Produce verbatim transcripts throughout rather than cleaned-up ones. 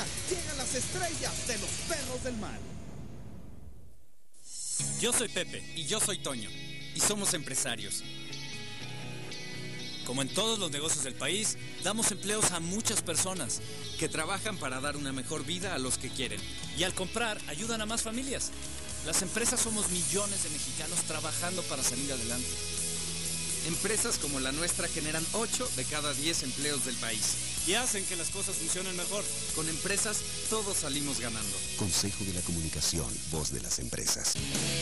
República llegan las estrellas de los Perros del Mal. Yo soy Pepe y yo soy Toño y somos empresarios. Como en todos los negocios del país, damos empleos a muchas personas que trabajan para dar una mejor vida a los que quieren. Y al comprar, ayudan a más familias. Las empresas somos millones de mexicanos trabajando para salir adelante. Empresas como la nuestra generan ocho de cada diez empleos del país. Y hacen que las cosas funcionen mejor. Con empresas, todos salimos ganando. Consejo de la Comunicación, voz de las empresas.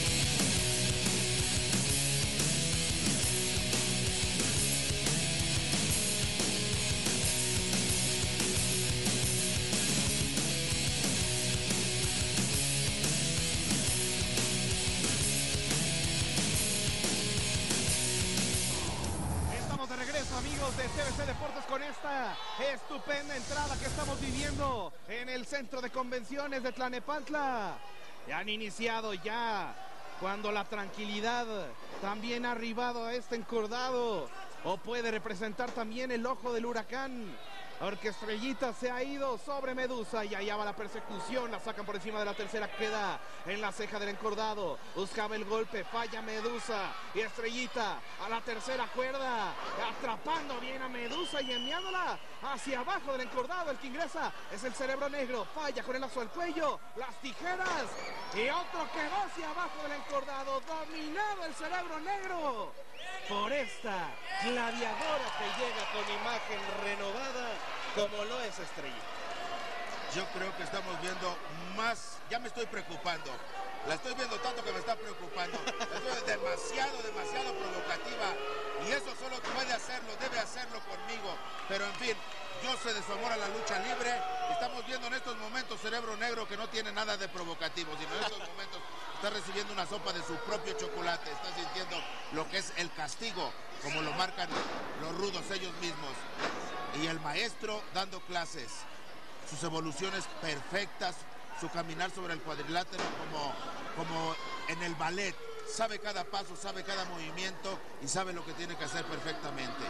De T V C Deportes con esta estupenda entrada que estamos viviendo en el centro de convenciones de Tlalnepantla. Ya han iniciado ya cuando la tranquilidad también ha arribado a este encordado, o puede representar también el ojo del huracán. Porque Estrellita se ha ido sobre Medusa y allá va la persecución, la sacan por encima de la tercera, queda en la ceja del encordado, buscaba el golpe, falla Medusa y Estrellita a la tercera cuerda, atrapando bien a Medusa y enviándola hacia abajo del encordado. El que ingresa es el Cerebro Negro, falla con el lazo al cuello, las tijeras y otro quedó hacia abajo del encordado, dominado el Cerebro Negro por esta gladiadora que llega con imagen renovada como lo es Estrellita. Yo creo que estamos viendo más, ya me estoy preocupando, la estoy viendo tanto que me está preocupando, es demasiado, demasiado provocativa y eso solo puede hacerlo, debe hacerlo conmigo, pero en fin, yo sé de su amor a la lucha libre. Estamos viendo en estos momentos Cerebro Negro que no tiene nada de provocativo, sino en estos momentos está recibiendo una sopa de su propio chocolate, está sintiendo lo que es el castigo, como lo marcan los rudos ellos mismos. Y el maestro dando clases, sus evoluciones perfectas, su caminar sobre el cuadrilátero como, como en el ballet, sabe cada paso, sabe cada movimiento y sabe lo que tiene que hacer perfectamente.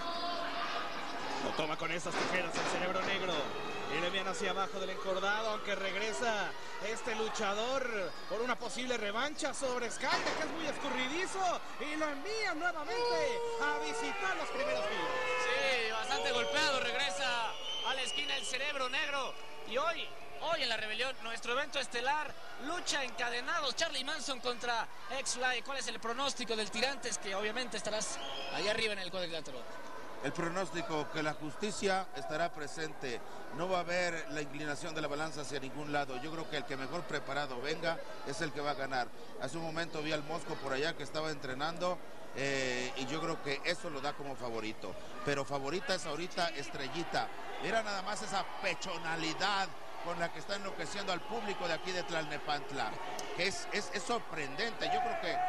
Lo toma con estas tijeras el Cerebro Negro y le envían hacia abajo del encordado, aunque regresa este luchador por una posible revancha sobre Sky, que es muy escurridizo, y lo envían nuevamente a visitar los primeros filos. Sí, bastante golpeado, regresa a la esquina el Cerebro Negro. Y hoy, hoy en la rebelión, nuestro evento estelar, lucha encadenados, Charlie Manson contra X-Fly. ¿Cuál es el pronóstico del Tirantes, que obviamente estarás allá arriba en el cuadrilátero? El pronóstico, que la justicia estará presente, no va a haber la inclinación de la balanza hacia ningún lado. Yo creo que el que mejor preparado venga es el que va a ganar. Hace un momento vi al Mosco por allá que estaba entrenando eh, y yo creo que eso lo da como favorito. Pero favorita es ahorita Estrellita. Mira nada más esa pechonalidad con la que está enloqueciendo al público de aquí de Tlalnepantla, que es, es, es sorprendente. Yo creo que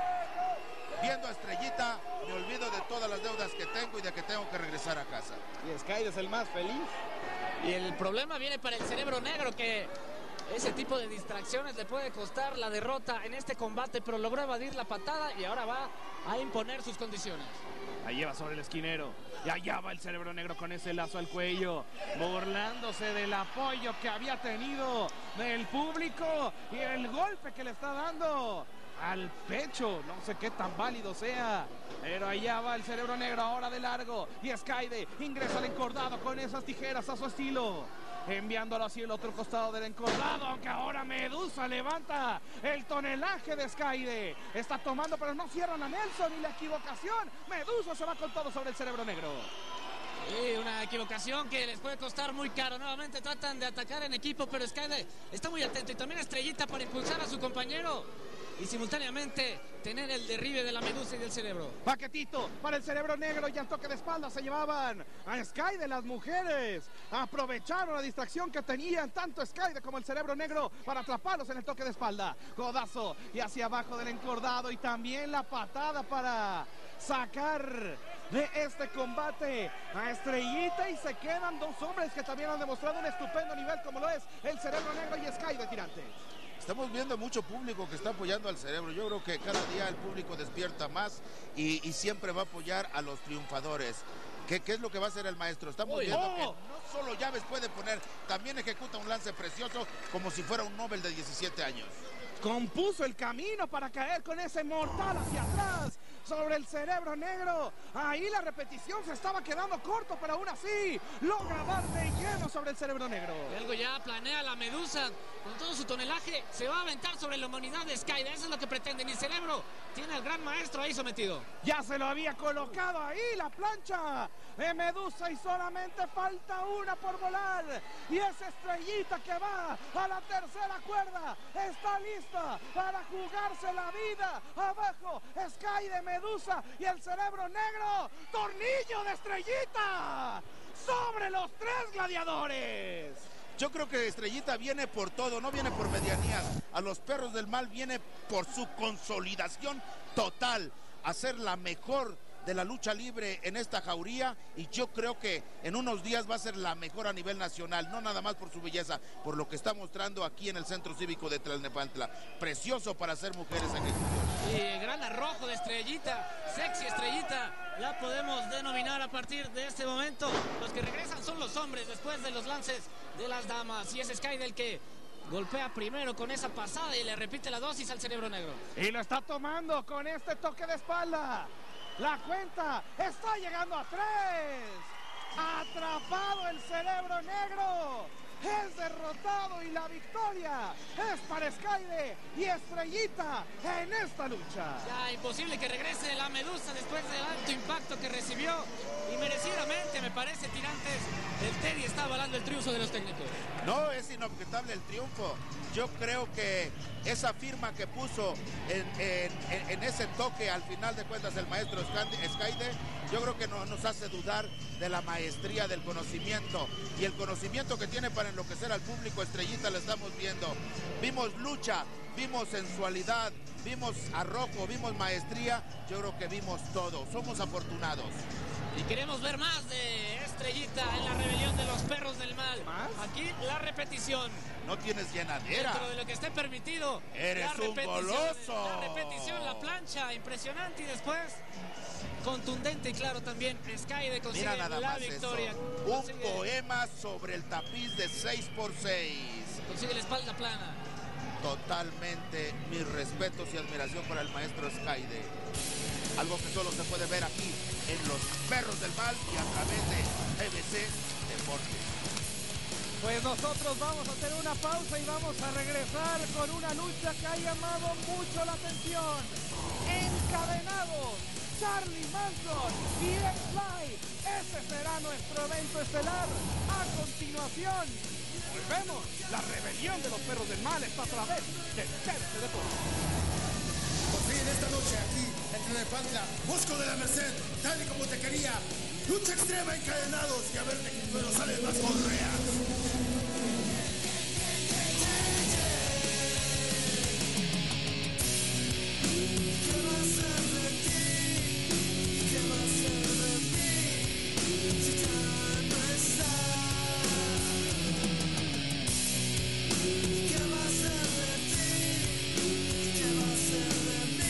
viendo a Estrellita me olvido de todas las deudas que tengo y de que tengo que regresar a casa. Y Sky es el más feliz. Y el problema viene para el Cerebro Negro, que ese tipo de distracciones le puede costar la derrota en este combate, pero logró evadir la patada y ahora va a imponer sus condiciones. Ahí lleva sobre el esquinero y allá va el Cerebro Negro con ese lazo al cuello, burlándose del apoyo que había tenido del público y el golpe que le está dando al pecho. No sé qué tan válido sea, pero allá va el Cerebro Negro ahora de largo y Skyde ingresa al encordado con esas tijeras a su estilo, enviándolo hacia el otro costado del encordado, aunque ahora Medusa levanta el tonelaje de Skyde, está tomando pero no cierran a Nelson y la equivocación, Medusa se va con todo sobre el Cerebro Negro. Sí, una equivocación que les puede costar muy caro. Nuevamente tratan de atacar en equipo, pero Skyde está muy atento y también Estrellita para impulsar a su compañero y simultáneamente tener el derribe de la Medusa y del Cerebro. Paquetito para el Cerebro Negro y al toque de espalda se llevaban a Skyde. Las mujeres aprovecharon la distracción que tenían tanto Skyde como el Cerebro Negro para atraparlos en el toque de espalda. Codazo y hacia abajo del encordado y también la patada para sacar de este combate a Estrellita, y se quedan dos hombres que también han demostrado un estupendo nivel como lo es el Cerebro Negro y Skyde Tirantes. Estamos viendo mucho público que está apoyando al Cerebro. Yo creo que cada día el público despierta más y, y siempre va a apoyar a los triunfadores. ¿Qué, ¿Qué es lo que va a hacer el maestro? Estamos Uy, viendo oh. que no solo llaves puede poner, también ejecuta un lance precioso como si fuera un Nobel de diecisiete años. Compuso el camino para caer con ese mortal hacia atrás sobre el cerebro negro. Ahí la repetición se estaba quedando corto, pero aún así logra dar de lleno sobre el cerebro negro. Algo ya planea la Medusa. Con todo su tonelaje se va a aventar sobre la humanidad de Sky. Eso es lo que pretende. Mi cerebro tiene al gran maestro ahí sometido. Ya se lo había colocado ahí la plancha de Medusa y solamente falta una por volar. Y esa estrellita que va a la tercera cuerda está lista para jugarse la vida. Abajo Sky de Medusa y el cerebro negro. Tornillo de estrellita sobre los tres gladiadores. Yo creo que Estrellita viene por todo, no viene por medianías. A los perros del mal viene por su consolidación total, hacer la mejor de la lucha libre en esta jauría, y yo creo que en unos días va a ser la mejor a nivel nacional, no nada más por su belleza, por lo que está mostrando aquí en el Centro Cívico de Tlalnepantla. Precioso para ser mujeres ejecución. Y el gran arrojo de Estrellita, sexy Estrellita, la podemos denominar a partir de este momento. Los que regresan son los hombres después de los lances de las damas, y es Sky del que golpea primero con esa pasada y le repite la dosis al cerebro negro. Y lo está tomando con este toque de espalda. La cuenta está llegando a tres. Atrapado el cerebro negro. Es derrotado y la victoria es para Skyde y Estrellita en esta lucha. Ya imposible que regrese la Medusa después del alto impacto que recibió. Y merecidamente, me parece, Tirantes, el Teddy está avalando el triunfo de los técnicos. No, es inobjetable el triunfo. Yo creo que esa firma que puso en, en, en ese toque al final de cuentas el maestro Skyde, yo creo que no, nos hace dudar de la maestría del conocimiento y el conocimiento que tiene para enloquecer al público. Estrellita lo estamos viendo. Vimos lucha, vimos sensualidad, vimos arrojo, vimos maestría. Yo creo que vimos todo. Somos afortunados. Y queremos ver más de Estrellita en la rebelión de los perros del mal. ¿Más? Aquí la repetición. No tienes llenadera. Dentro de lo que esté permitido. Eres la un repetición, goloso. La repetición, la plancha, impresionante. Y después, contundente y claro también, Skyde consigue Mira nada la más victoria. eso. Consigue, Un poema sobre el tapiz de seis por seis. consigue la espalda plana. Totalmente mis respetos y admiración para el maestro Skyde. Algo que solo se puede ver aquí en Los Perros del Mal y a través de T V C Deportes. Pues nosotros vamos a hacer una pausa y vamos a regresar con una lucha que ha llamado mucho la atención. Encadenados, Charlie Manson y X-Fly. Ese será nuestro evento estelar. A continuación, volvemos. La rebelión de los perros del mal está a través de T V C Deportes. Por fin esta noche aquí en Tlalnepantla, Bosco de la Merced, tal y como te quería. Lucha extrema, encadenados, y a ver de qué duelo salen las correas. ¿Qué va a ser de ti? ¿Qué va a ser de mí? Si ya no estás. ¿Qué va a ser de ti? ¿Qué va a ser de mí?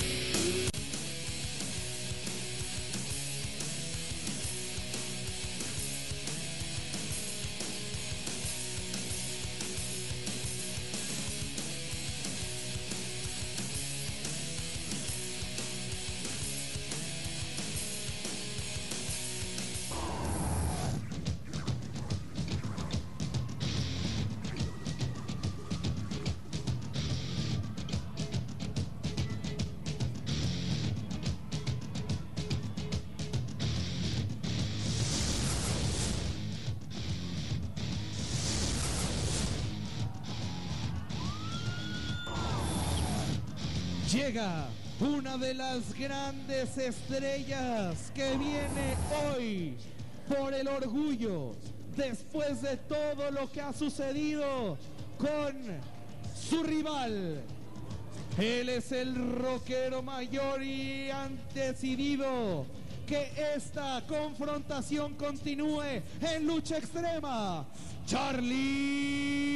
Llega una de las grandes estrellas que viene hoy por el orgullo, después de todo lo que ha sucedido con su rival. Él es el rockero mayor y han decidido que esta confrontación continúe en lucha extrema. Charlie